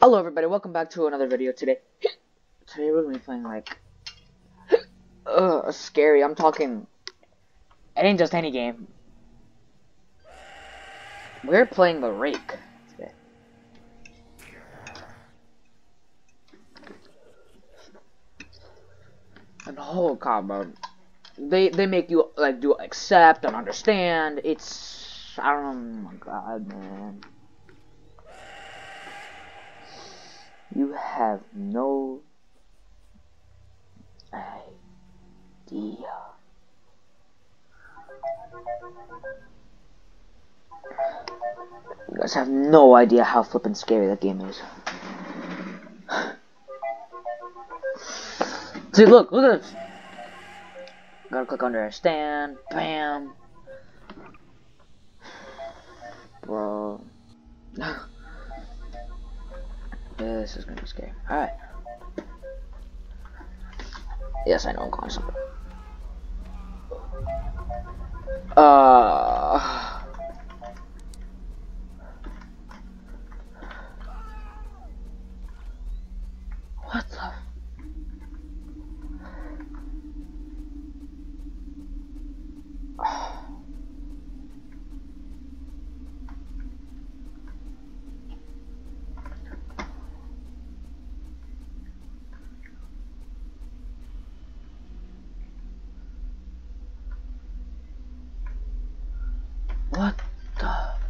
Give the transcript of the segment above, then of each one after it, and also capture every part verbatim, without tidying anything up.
Hello everybody, welcome back to another video today. Today we're gonna be playing like uh scary. I'm talking it ain't just any game. We're playing The Rake today. And oh god, bro. They they make you like do accept and understand. It's I don't know, oh my god, man. You have no idea. You guys have no idea how flippin' scary that game is. See, look, look at this. Gotta click understand. Bam. Bro. This is gonna be scary. Alright. Yes, I know I'm calling something. Uh. What the? What the?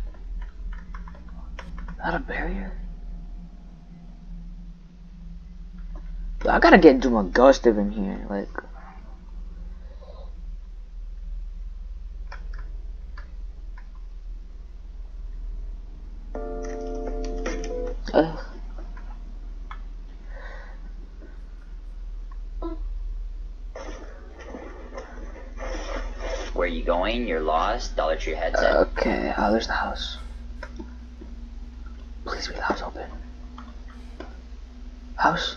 Not a barrier? I gotta get into my Gustav in here, like. Ugh. Where are you going? You're lost? Dollar Tree headset. Okay, oh, there's the house. Please be the house open. House?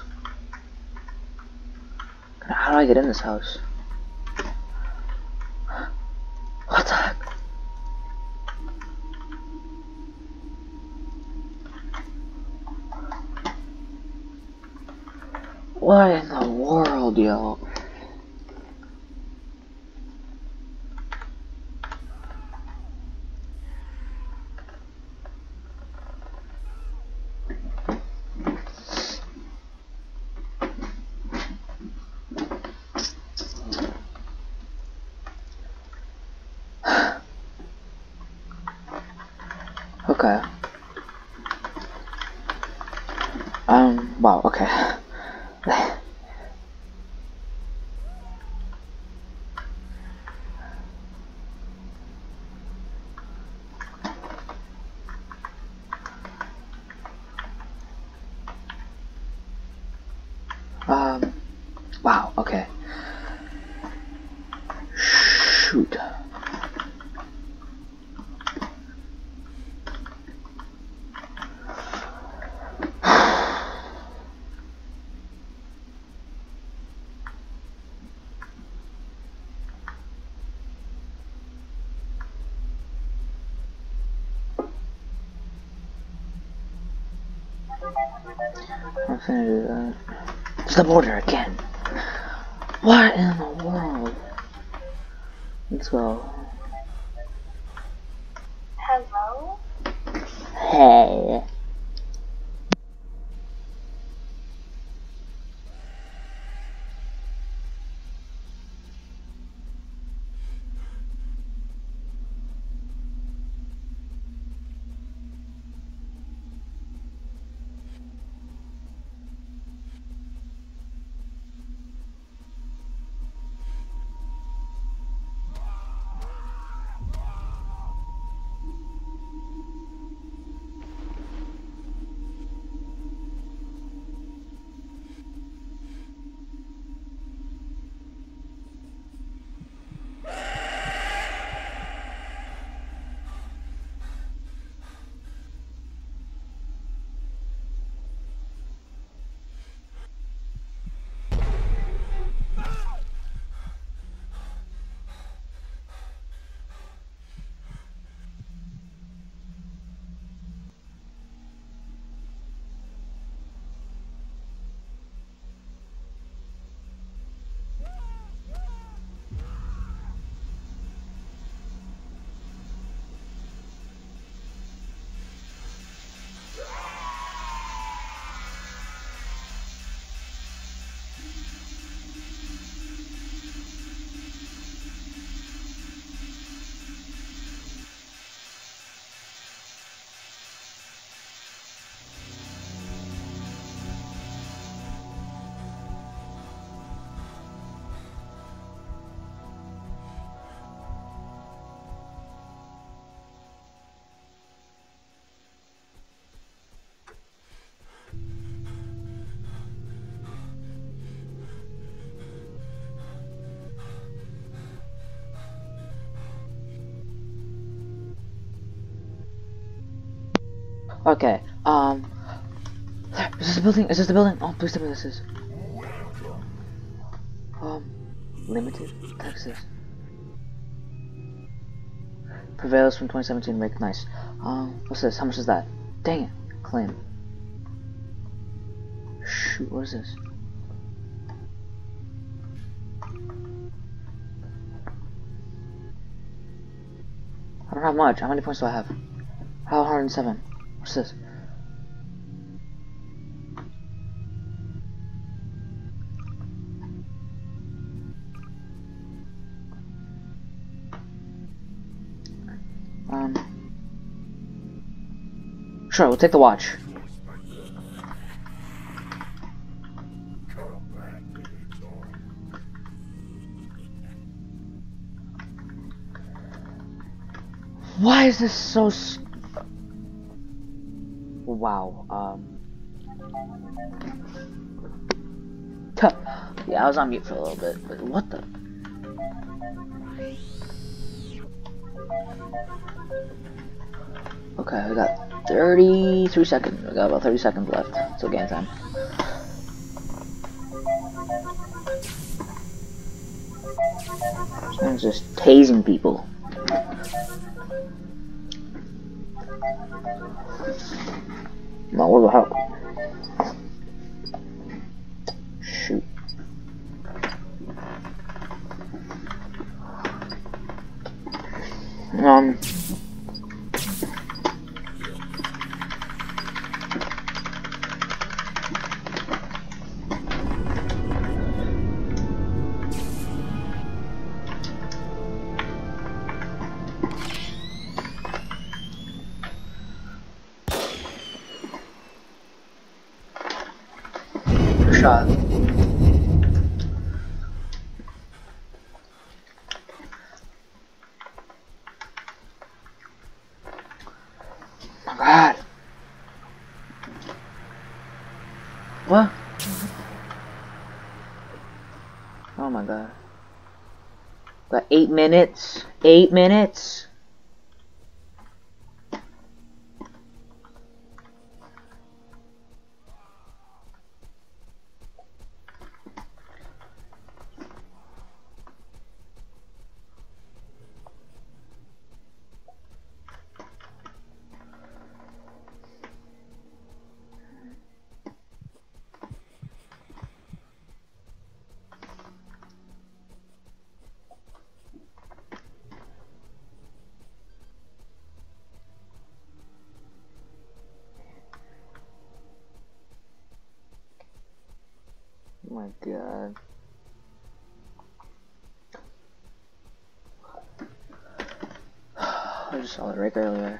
How do I get in this house? What the heck? What in the world, yo? Okay. Um, wow, okay. um, wow, okay. Shoot. I'm finna do that. It's the border again. What in the world? Let's go. Hello? Hey. Okay, um... Is this the building? Is this the building? Oh, please tell me this is. Um, limited, Texas. Prevails from twenty seventeen, Rick, nice. Um, what's this? How much is that? Dang it, claim. Shoot, what is this? I don't have much. How many points do I have? I have one hundred seven. What's this? Um. Sure, we'll take the watch. Why is this so s wow, um... yeah, I was on mute for a little bit, but what the... Okay, we got thirty-three seconds. We got about thirty seconds left till game time. This man's just tasing people. No, what the hell? Shoot. Um. Shot. Oh my God. What? Oh my God. Got eight minutes. Eight minutes. Oh my God. I just saw it right earlier.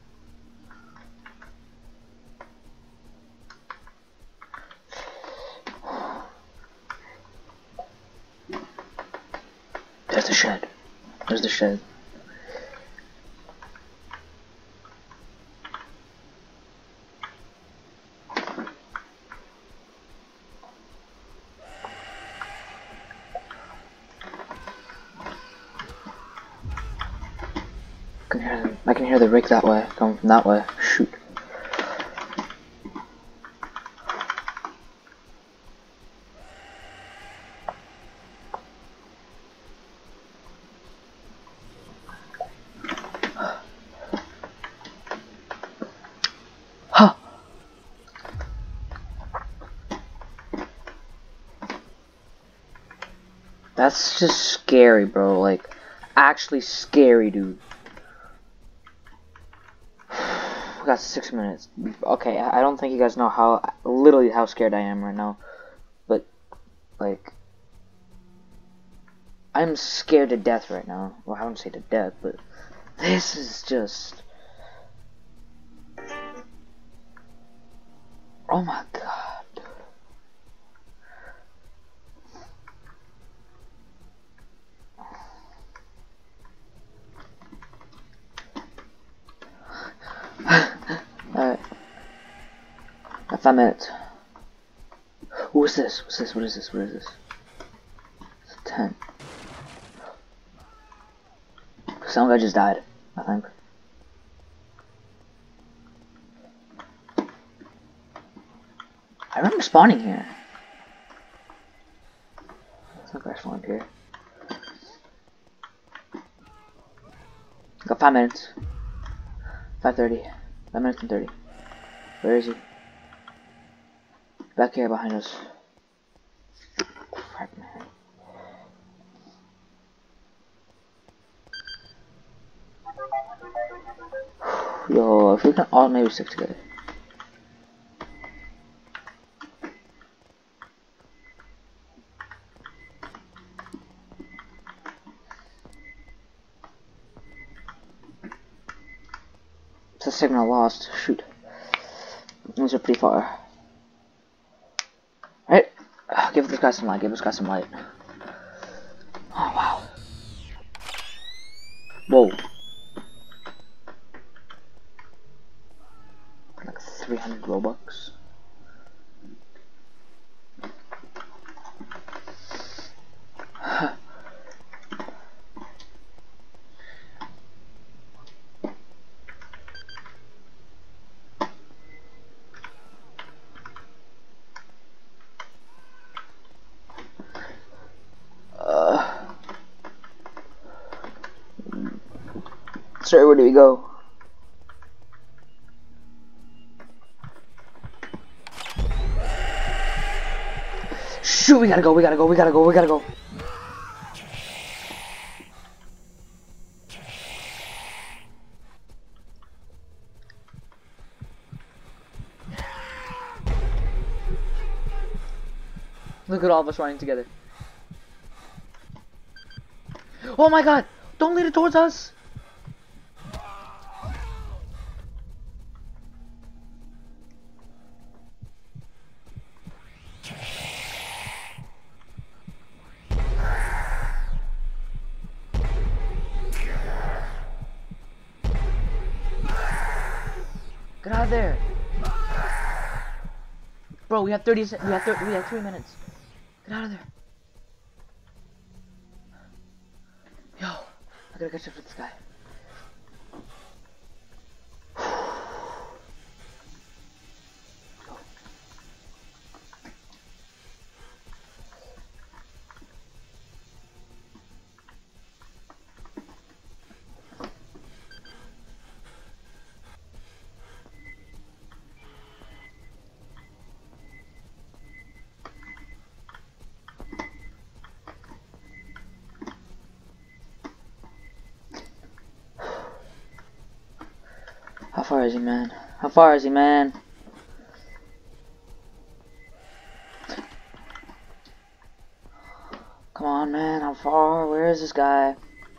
There's the shed. There's the shed. I can hear, I can hear the rig that way, coming from that way. Shoot. Huh. That's just scary, bro. Like, actually scary, dude. We got six minutes. Okay, I don't think you guys know how, literally how scared I am right now. But, like, I'm scared to death right now. Well, I wouldn't say to death, but this is just... Oh my God. Alright. Got five minutes. What's this? What's this? What is this? What is this? It's a tent. Some guy just died, I think. I remember spawning here. It's not crash spawned here. Got five minutes. Five thirty. Five minutes and thirty. Where is he? Back here behind us. Crap, man. Yo, if we can all maybe stick together. It's a signal lost. Shoot. Those are pretty far. Right? Give this guy some light. Give this guy some light. Oh, wow. Whoa. Like three hundred Robux. Sir, where do we go? Shoot, we gotta go, we gotta go, we gotta go, we gotta go. Look at all of us running together. Oh my god! Don't lead it towards us! Get out of there, bro. We have thirty. We have thirty. We have three minutes. Get out of there, yo. I gotta catch up with this guy. How far is he, man? How far is he, man? Come on, man. How far? Where is this guy?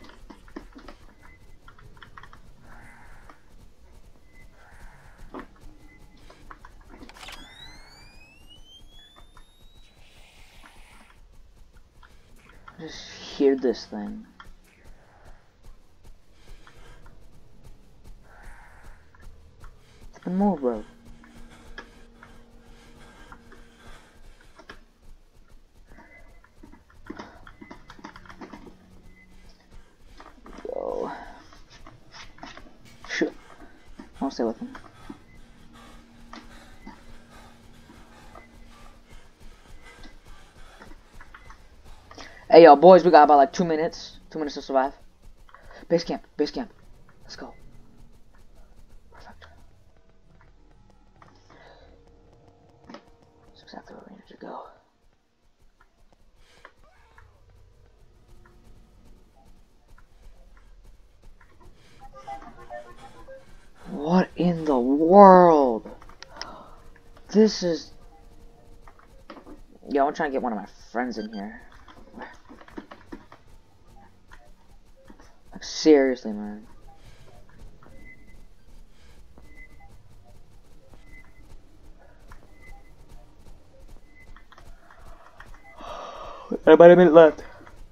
I just hear this thing. Move, bro. Yo. Shoot. I'll stay with him. Hey, yo, boys, we got about like two minutes. Two minutes to survive. Base camp. Base camp. Let's go. Exactly where we need to go. What in the world? This is... Yo, I'm trying to get one of my friends in here. Like, seriously, man. About a minute left.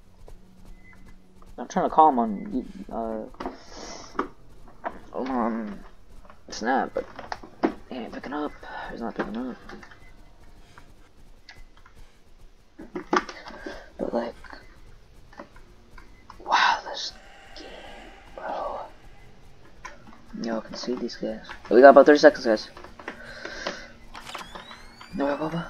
I'm trying to call him on uh um Snap, but he ain't picking up. He's not picking up. But like, wow, this game, bro. Yo, I can see these guys. We got about thirty seconds, guys. No, wait, what, what?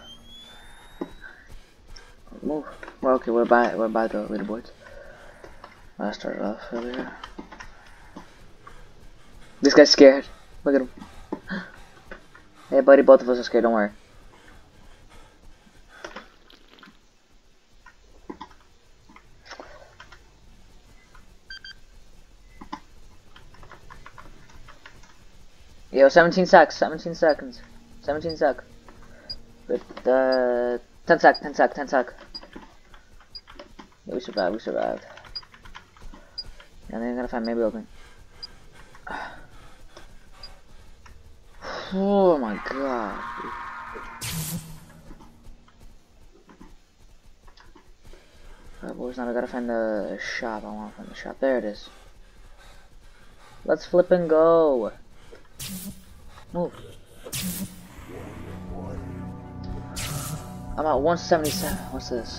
Move. Well, okay, we're by we're by the leaderboards. I started off earlier. This guy's scared. Look at him. Hey, buddy, both of us are scared. Don't worry. Yo, seventeen seconds. seventeen seconds. seventeen sec. But uh, ten sec. ten sec. ten sec. Yeah, we survived. We survived. And then I gotta find maybe open. Oh my god. Alright, boys, now I gotta find the shop. I wanna find the shop. There it is. Let's flip and go. Move. I'm at one seventy-seven. What's this?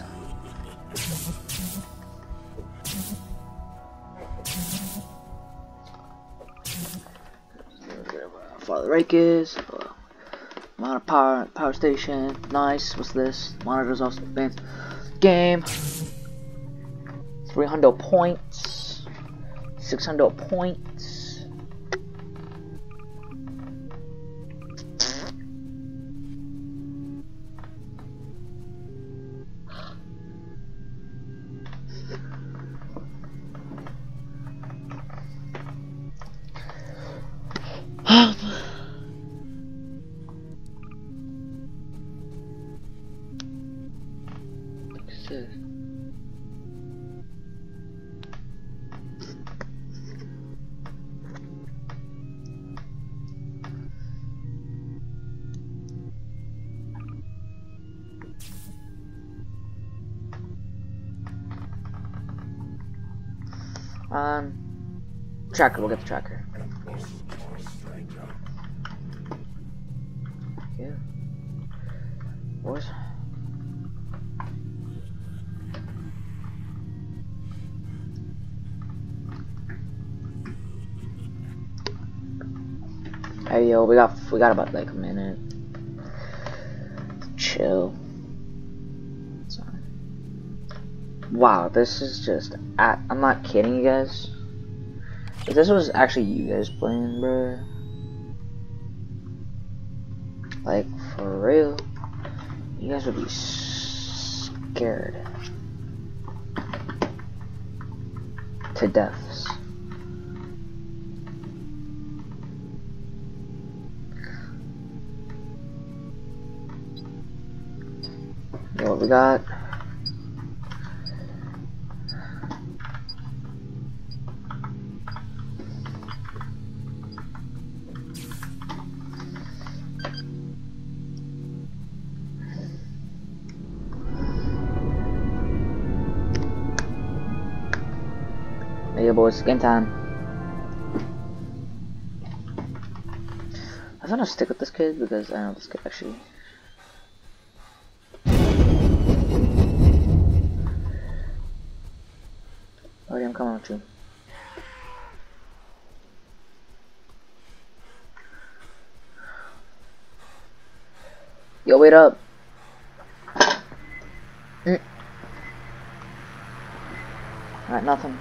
Father Rake is. Uh, Monitor power power station. Nice. What's this? Monitors also advanced. Game. three hundred points. six hundred points. Um, tracker, we'll get the tracker. Yeah. Boys. Hey yo, we got we got about like a minute. Chill. Wow, this is just, I, I'm not kidding you guys. If this was actually you guys playing, bro, like for real, you guys would be scared to deaths. You know what we got? Hey boys, game time. I want to stick with this kid because I know this kid actually. Alright, I'm coming with you. Yo, wait up. Mm. Alright, nothing.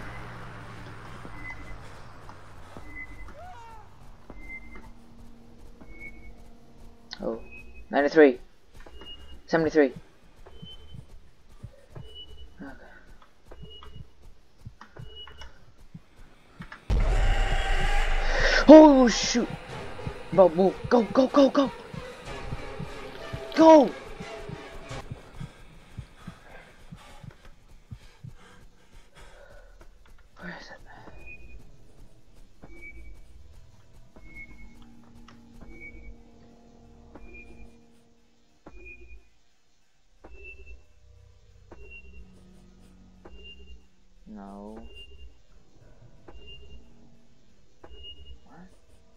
Oh, ninety-three. seventy-three. Okay. Oh, shoot. Bro, move. Go, go, go, go. Go. Where is it? No. What?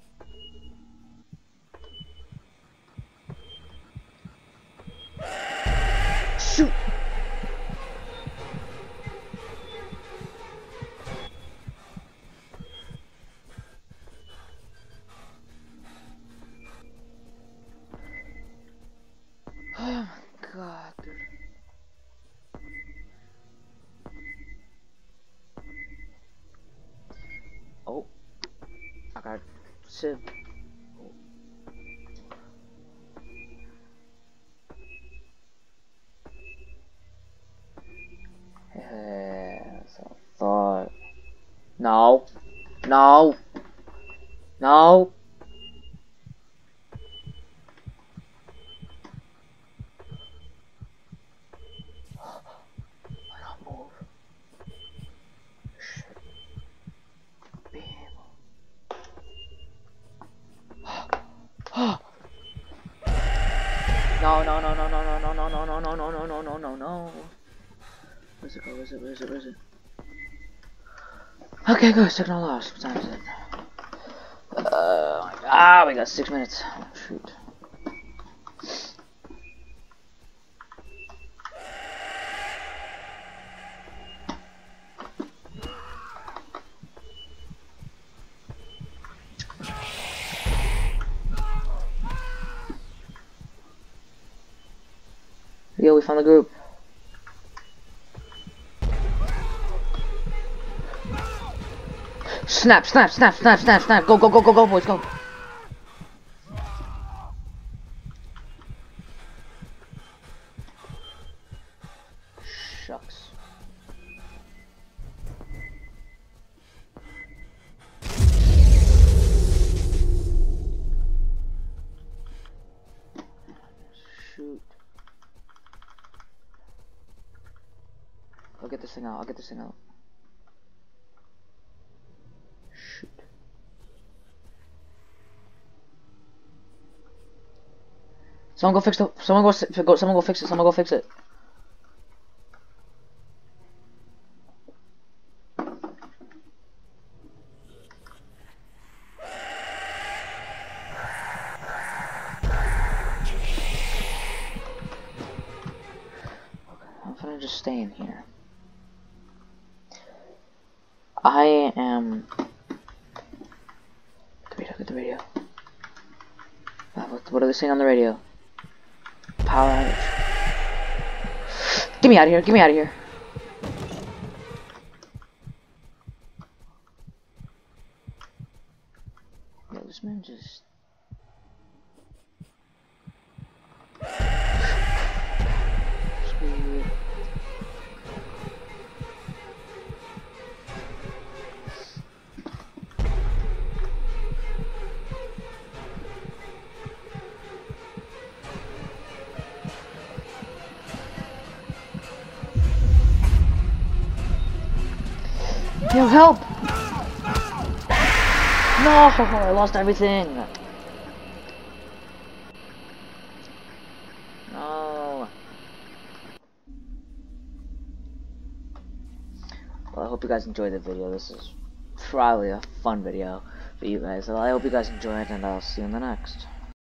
Shoot! Alright, sit. Yeah, so I thought. No. No. No. Why not move? Should be able. No, no, no, no, no, no, no, no, no, no, no, no, no, no, no, no, no. Where's it go? Where's it? Where's it? Where's it? Okay, good. Second to last. What time is it? Uh, ah, we got six minutes. Oh, shoot. Yo, we found the group. Snap, snap, snap, snap, snap, snap. Go, go, go, go, go, boys, go. Shucks. Shoot. I'll get this thing out. I'll get this thing out. Shoot. Someone go fix the. Someone go. Go. Someone go fix it. Someone go fix it. I'm gonna just stay in here. I am. Get the radio. Get the radio. Uh, what, what are they saying on the radio? Power outage. Get me out of here. Get me out of here. Yo, this man just. Sweet. Yo, help! No, I lost everything. No. Well, I hope you guys enjoyed the video. This is probably a fun video for you guys. So I hope you guys enjoyed, and I'll see you in the next.